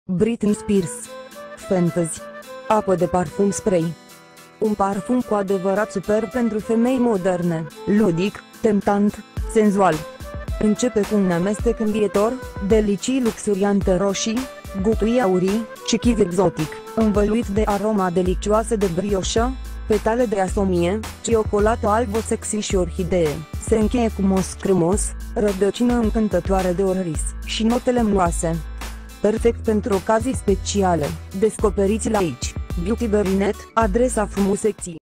Britney Spears. Fantasy. Apă de parfum spray. Un parfum cu adevărat super pentru femei moderne, ludic, tentant, senzual. Începe cu un amestec învietor, delicii luxuriante roșii, gutui aurii, și chiv exotic, învăluit de aroma delicioasă de brioșă, petale de asomie, ciocolată albă sexy și orhidee. Se încheie cu mos cremos, rădăcină încântătoare de orris și note lemnoase. Perfect pentru ocazii speciale. Descoperiți-l aici. Beauty Berry Net, adresa frumuseții.